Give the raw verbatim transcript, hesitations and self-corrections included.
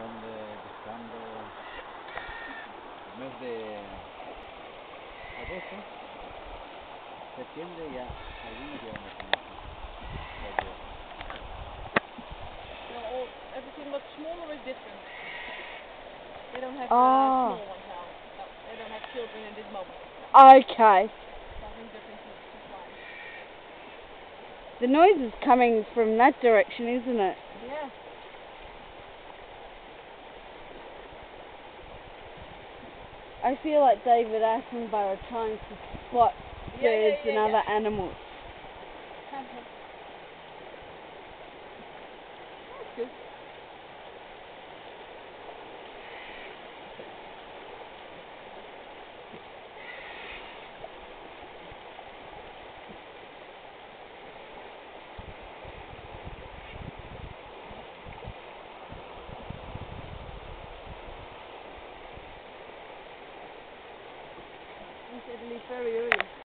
Son de buscando el mes de agosto, septiembre ya algunos ya van a tener. No, all, everything but smaller is different. They don't have oh. uh, small ones now. No, they don't have children in this moment. Okay. Something different to, to fly. The noise is coming from that direction, isn't it? Yeah. I feel like David Attenborough trying to spot Yeah, birds yeah, yeah, and yeah. other animals. That's good. You said to leave very early.